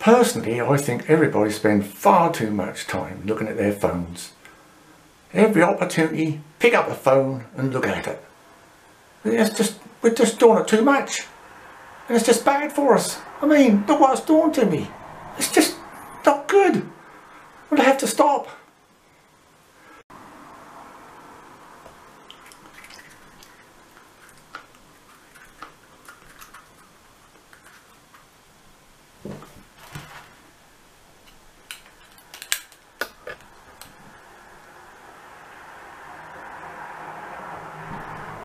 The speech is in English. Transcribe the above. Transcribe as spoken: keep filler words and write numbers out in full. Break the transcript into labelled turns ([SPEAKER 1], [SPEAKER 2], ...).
[SPEAKER 1] Personally, I think everybody spends far too much time looking at their phones. Every opportunity, pick up the phone and look at it. It's just, we're just doing it too much. And it's just bad for us. I mean, look what it's doing to me. It's just not good. We'll have to stop.